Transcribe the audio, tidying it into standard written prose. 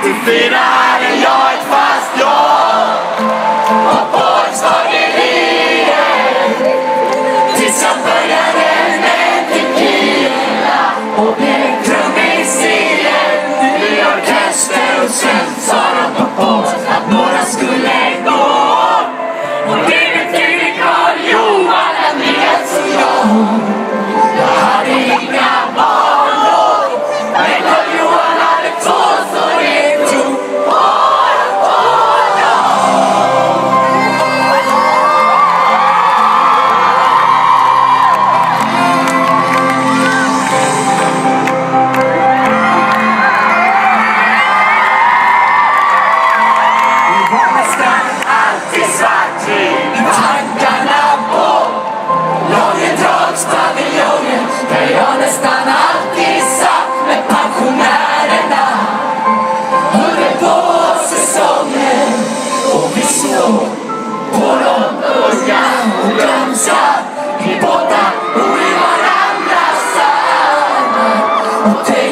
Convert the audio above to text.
84 hade jag ett fast jobb och båtslageriet tills jag började med tequila och blev trummisel i orkester. Och sen sa de på post att några skulle gå, och det betyder Karl Johan, Andreas och jag hade inga barn, men Karl Johan hade två, så det tog år och vi var nästan alltid svartvit i tankarna på Långedragspaviljongen, där jag nästan alltid satt med pensionärerna under båtsäsongen. Och vi såg på de unga och glömska i båtar och i varandras armar. Och